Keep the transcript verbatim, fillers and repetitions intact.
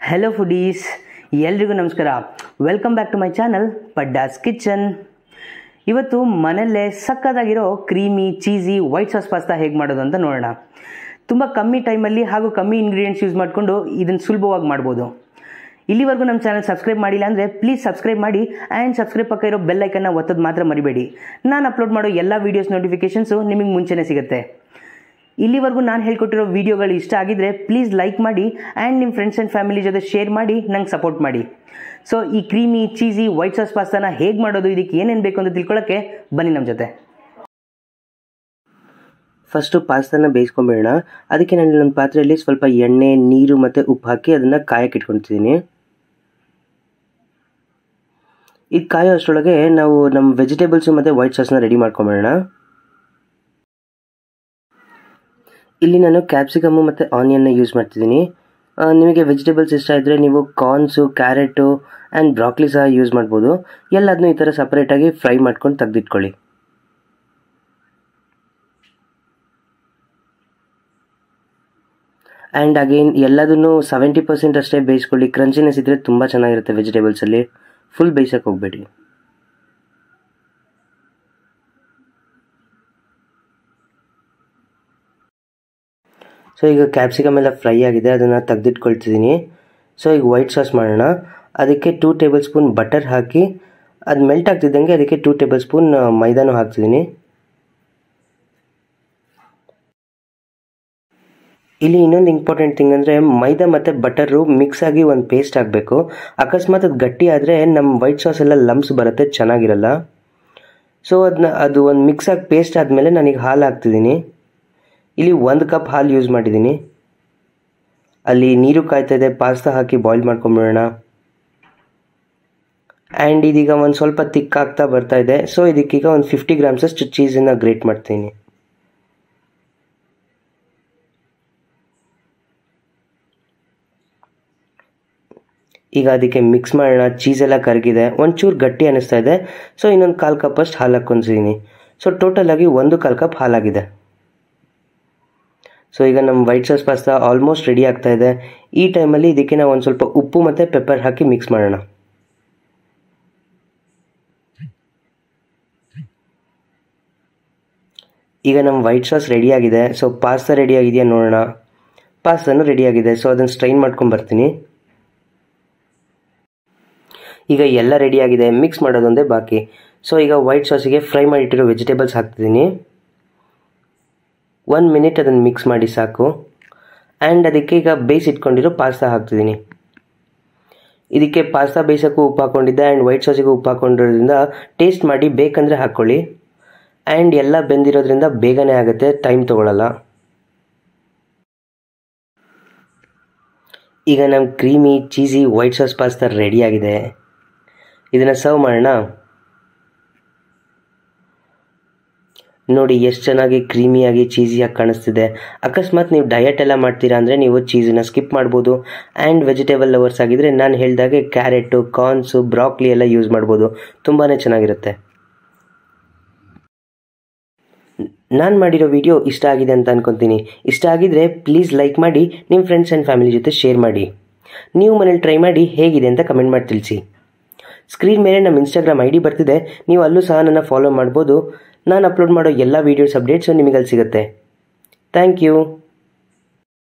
Hello foodies, ಎಲ್ರಿಗೂ ನಮಸ್ಕಾರ. Welcome back to my channel Padda's kitchen. ಇವತ್ತು ಮನೆಯಲ್ಲೇ ಸಕ್ಕತ್ತಾಗಿರೋ creamy cheesy white sauce pasta ಹೇಗೆ ಮಾಡೋದು ಅಂತ ನೋಡೋಣ. ತುಂಬ ಕಮ್ಮಿ ಟೈಮಲ್ಲಿ ಹಾಗೂ ಕಮ್ಮಿ ಇಂಗ್ರೀಡಿಯೆಂಟ್ಸ್ ಯೂಸ್ ಮಾಡಿಕೊಂಡು ಇದನ್ನು ಸುಲಭವಾಗಿ ಮಾಡ್ಬೋದು. ಇಲ್ಲಿವರೆಗೂ ನಮ್ಮ ಚಾನಲ್ ಸಬ್ಸ್ಕ್ರೈಬ್ ಮಾಡಿಲ್ಲ ಅಂದರೆ ಪ್ಲೀಸ್ ಸಬ್ಸ್ಕ್ರೈಬ್ ಮಾಡಿ ಆ್ಯಂಡ್ ಸಬ್ಸ್ಕ್ರೈಬ್ ಪಕ್ಕ ಇರೋ ಬೆಲ್ ಐಕನ್ನ ಒತ್ತೋದು ಮಾತ್ರ ಮರಿಬೇಡಿ. ನಾನು ಅಪ್ಲೋಡ್ ಮಾಡೋ ಎಲ್ಲ ವೀಡಿಯೋಸ್ ನೋಟಿಫಿಕೇಷನ್ಸು ನಿಮಗೆ ಮುಂಚೆನೇ ಸಿಗುತ್ತೆ. ಇಲ್ಲಿವರೆಗೂ ನಾನು ಹೇಳ್ಕೊಟ್ಟಿರೋ ವಿಡಿಯೋಗಳು ಇಷ್ಟ ಆಗಿದ್ರೆ ಪ್ಲೀಸ್ ಲೈಕ್ ಮಾಡಿ ಆ್ಯಂಡ್ ನಿಮ್ಮ ಫ್ರೆಂಡ್ಸ್ ಆ್ಯಂಡ್ ಫ್ಯಾಮಿಲಿ ಜೊತೆ ಶೇರ್ ಮಾಡಿ ನಂಗೆ ಸಪೋರ್ಟ್ ಮಾಡಿ. ಸೊ ಈ ಕ್ರೀಮಿ ಚೀಸಿ ವೈಟ್ ಸಾಸ್ ಪಾಸ್ತಾನ ಹೇಗೆ ಮಾಡೋದು, ಇದಕ್ಕೆ ಏನೇನು ಬೇಕು ಅಂತ ತಿಳ್ಕೊಳ್ಳೋಕ್ಕೆ ಬನ್ನಿ ನಮ್ಮ ಜೊತೆ. ಫಸ್ಟು ಪಾಸ್ತಾನ ಬೇಯಿಸ್ಕೊಂಬೇಡ. ಅದಕ್ಕೆ ನಾನು ಒಂದು ಪಾತ್ರೆಯಲ್ಲಿ ಸ್ವಲ್ಪ ಎಣ್ಣೆ, ನೀರು ಮತ್ತು ಉಪ್ಪು ಹಾಕಿ ಅದನ್ನು ಕಾಯಕ್ಕೆ ಇಟ್ಕೊತಿದ್ದೀನಿ. ಇದು ಕಾಯೋ ಅಷ್ಟರೊಳಗೆ ನಾವು ನಮ್ಮ ವೆಜಿಟೇಬಲ್ಸು ಮತ್ತು ವೈಟ್ ಸಾಸ್ನ ರೆಡಿ ಮಾಡ್ಕೊಂಬೇಡ. ಇಲ್ಲಿ ನಾನು ಕ್ಯಾಪ್ಸಿಕಮ್ಮು ಮತ್ತು ಆನಿಯನ್ನ ಯೂಸ್ ಮಾಡ್ತಿದ್ದೀನಿ. ನಿಮಗೆ ವೆಜಿಟೇಬಲ್ಸ್ ಇಷ್ಟ ಇದ್ದರೆ ನೀವು ಕಾರ್ನ್ಸು, ಕ್ಯಾರೆಟು ಆ್ಯಂಡ್ ಬ್ರಾಕ್ಲಿ ಸಹ ಯೂಸ್ ಮಾಡ್ಬೋದು. ಎಲ್ಲದನ್ನೂ ಈ ಥರ ಸಪ್ರೇಟಾಗಿ ಫ್ರೈ ಮಾಡ್ಕೊಂಡು ತೆಗೆದಿಟ್ಕೊಳ್ಳಿ. ಆ್ಯಂಡ್ ಅಗೇನ್ ಎಲ್ಲದನ್ನೂ ಸೆವೆಂಟಿ ಪರ್ಸೆಂಟ್ ಅಷ್ಟೇ ಬೇಯಿಸ್ಕೊಳ್ಳಿ. ಕ್ರಂಚಿನೆಸ್ ಇದ್ದರೆ ತುಂಬ ಚೆನ್ನಾಗಿರುತ್ತೆ ವೆಜಿಟೇಬಲ್ಸಲ್ಲಿ. ಫುಲ್ ಬೇಯಿಸೋಕೆ ಹೋಗಬೇಡಿ. ಸೊ ಈಗ ಕ್ಯಾಪ್ಸಿಕಮ್ ಎಲ್ಲ ಫ್ರೈ ಆಗಿದೆ, ಅದನ್ನು ತೆಗೆದಿಟ್ಕೊಳ್ತಿದ್ದೀನಿ. ಸೊ ಈಗ ವೈಟ್ ಸಾಸ್ ಮಾಡೋಣ. ಅದಕ್ಕೆ ಟೂ ಟೇಬಲ್ ಸ್ಪೂನ್ ಬಟರ್ ಹಾಕಿ ಅದು ಮೆಲ್ಟ್ ಆಗ್ತಿದ್ದಂಗೆ ಅದಕ್ಕೆ ಟೂ ಟೇಬಲ್ ಸ್ಪೂನ್ ಮೈದಾನು ಹಾಕ್ತಿದ್ದೀನಿ. ಇಲ್ಲಿ ಇನ್ನೊಂದು ಇಂಪಾರ್ಟೆಂಟ್ ಥಿಂಗ್ ಅಂದರೆ ಮೈದಾ ಮತ್ತು ಬಟರು ಮಿಕ್ಸ್ ಆಗಿ ಒಂದು ಪೇಸ್ಟ್ ಆಗಬೇಕು. ಅಕಸ್ಮಾತ್ ಅದು ಗಟ್ಟಿ ಆದರೆ ನಮ್ಮ ವೈಟ್ ಸಾಸ್ ಎಲ್ಲ ಲಮ್ಸ್ ಬರುತ್ತೆ, ಚೆನ್ನಾಗಿರಲ್ಲ. ಸೊ ಅದನ್ನ ಅದು ಒಂದು ಮಿಕ್ಸ್ ಆಗಿ ಪೇಸ್ಟ್ ಆದಮೇಲೆ ನಾನೀಗ ಹಾಲು ಹಾಕ್ತಿದ್ದೀನಿ. ಇಲ್ಲಿ ಒಂದು ಕಪ್ ಹಾಲು ಯೂಸ್ ಮಾಡಿದ್ದೀನಿ. ಅಲ್ಲಿ ನೀರು ಕಾಯ್ತಾ ಇದೆ, ಪಾಸ್ತಾ ಹಾಕಿ ಬಾಯ್ಲ್ ಮಾಡ್ಕೊಂಬಿಡೋಣ. ಆ್ಯಂಡ್ ಇದೀಗ ಒಂದು ಸ್ವಲ್ಪ ತಿಕ್ ಆಗ್ತಾ ಬರ್ತಾ ಇದೆ. ಸೊ ಇದಕ್ಕೀಗ ಒಂದು ಫಿಫ್ಟಿ ಗ್ರಾಮ್ಸಷ್ಟು ಚೀಸನ್ನು ಗ್ರೇಟ್ ಮಾಡ್ತೀನಿ. ಈಗ ಅದಕ್ಕೆ ಮಿಕ್ಸ್ ಮಾಡೋಣ. ಚೀಸೆಲ್ಲ ಕರಗಿದೆ, ಒಂಚೂರು ಗಟ್ಟಿ ಅನ್ನಿಸ್ತಾ ಇದೆ. ಸೊ ಇನ್ನೊಂದು ಕಾಲು ಕಪ್ಪಷ್ಟು ಹಾಲು ಹಾಕ್ಕೊಂಡಿದ್ದೀನಿ. ಸೊ ಟೋಟಲ್ ಆಗಿ ಒಂದು ಕಾಲು ಕಪ್ ಹಾಲಾಗಿದೆ. ಸೊ ಈಗ ನಮ್ಮ white sauce pasta almost ready ಆಗ್ತಾ ಇದೆ. ಈ ಟೈಮಲ್ಲಿ ಇದಕ್ಕೆ ನಾವು ಒಂದು ಸ್ವಲ್ಪ ಉಪ್ಪು ಮತ್ತು ಪೆಪ್ಪರ್ ಹಾಕಿ ಮಿಕ್ಸ್ ಮಾಡೋಣ. ಈಗ ನಮ್ಮ ವೈಟ್ ಸಾಸ್ ರೆಡಿಯಾಗಿದೆ. ಸೊ ಪಾಸ್ತಾ ರೆಡಿ ಆಗಿದೆಯಾ ನೋಡೋಣ. ಪಾಸ್ತಾನು ರೆಡಿಯಾಗಿದೆ. ಸೊ ಅದನ್ನು ಸ್ಟ್ರೈನ್ ಮಾಡ್ಕೊಂಡು ಬರ್ತೀನಿ. ಈಗ ಎಲ್ಲ ರೆಡಿಯಾಗಿದೆ, ಮಿಕ್ಸ್ ಮಾಡೋದೊಂದೇ ಬಾಕಿ. ಸೊ ಈಗ ವೈಟ್ ಸಾಸಿಗೆ ಫ್ರೈ ಮಾಡಿಟ್ಟಿರೋ ವೆಜಿಟೇಬಲ್ಸ್ ಹಾಕ್ತಿದ್ದೀನಿ. ಒನ್ ಮಿನಿಟ್ ಅದನ್ನು ಮಿಕ್ಸ್ ಮಾಡಿ ಸಾಕು. ಆ್ಯಂಡ್ ಅದಕ್ಕೆ ಈಗ ಬೇಯಿಸಿಟ್ಕೊಂಡಿರೋ ಪಾಸ್ತಾ ಹಾಕ್ತಿದ್ದೀನಿ. ಇದಕ್ಕೆ ಪಾಸ್ತಾ ಬೇಯಿಸೋಕ್ಕೂ ಉಪ್ಪು ಹಾಕ್ಕೊಂಡಿದ್ದೆ ಆ್ಯಂಡ್ ವೈಟ್ ಸಾಸಿಗೂ ಉಪ್ಪು ಹಾಕ್ಕೊಂಡಿರೋದ್ರಿಂದ ಟೇಸ್ಟ್ ಮಾಡಿ ಬೇಕಂದರೆ ಹಾಕ್ಕೊಳ್ಳಿ. ಆ್ಯಂಡ್ ಎಲ್ಲ ಬೆಂದಿರೋದ್ರಿಂದ ಬೇಗನೆ ಆಗುತ್ತೆ, ಟೈಮ್ ತೊಗೊಳ್ಳಲ್ಲ. ಈಗ ನಮ್ಮ creamy cheesy white sauce pasta ರೆಡಿಯಾಗಿದೆ. ಇದನ್ನು ಸರ್ವ್ ಮಾಡೋಣ. ನೋಡಿ ಎಷ್ಟು ಚೆನ್ನಾಗಿ ಕ್ರೀಮಿಯಾಗಿ ಚೀಸಿಯಾಗಿ ಕಾಣಿಸ್ತಿದೆ. ಅಕಸ್ಮಾತ್ ನೀವು ಡಯಟ್ ಎಲ್ಲ ಮಾಡ್ತೀರಾ ಅಂದರೆ ನೀವು ಚೀಸನ್ನ ಸ್ಕಿಪ್ ಮಾಡ್ಬೋದು. ಆ್ಯಂಡ್ ವೆಜಿಟೇಬಲ್ ಲವರ್ಸ್ ಆಗಿದ್ದರೆ ನಾನು ಹೇಳಿದಾಗೆ ಕ್ಯಾರೆಟು, ಕಾರ್ನ್ಸು, ಬ್ರಾಕ್ಲಿ ಎಲ್ಲ ಯೂಸ್ ಮಾಡ್ಬೋದು. ತುಂಬಾ ಚೆನ್ನಾಗಿರುತ್ತೆ. ನಾನು ಮಾಡಿರೋ ವಿಡಿಯೋ ಇಷ್ಟ ಆಗಿದೆ ಅಂತ ಅನ್ಕೊತೀನಿ. ಇಷ್ಟ ಆಗಿದ್ರೆ ಪ್ಲೀಸ್ ಲೈಕ್ ಮಾಡಿ, ನಿಮ್ಮ ಫ್ರೆಂಡ್ಸ್ ಆ್ಯಂಡ್ ಫ್ಯಾಮಿಲಿ ಜೊತೆ ಶೇರ್ ಮಾಡಿ. ನೀವು ಮನೇಲಿ ಟ್ರೈ ಮಾಡಿ ಹೇಗಿದೆ ಅಂತ ಕಮೆಂಟ್ ಮಾಡಿ ತಿಳಿಸಿ. ಸ್ಕ್ರೀನ್ ಮೇಲೆ ನಮ್ಮ ಇನ್ಸ್ಟಾಗ್ರಾಮ್ ಐ ಡಿ ಬರ್ತಿದೆ, ನೀವು ಅಲ್ಲೂ ಸಹ ನನ್ನ ಫಾಲೋ ಮಾಡ್ಬೋದು. ನಾನು ಅಪ್ಲೋಡ್ ಮಾಡೋ ಎಲ್ಲ ವೀಡಿಯೋಸ್ ಅಪ್ಡೇಟ್ಸು ನಿಮಗಲ್ಲಿ ಸಿಗುತ್ತೆ. Thank you.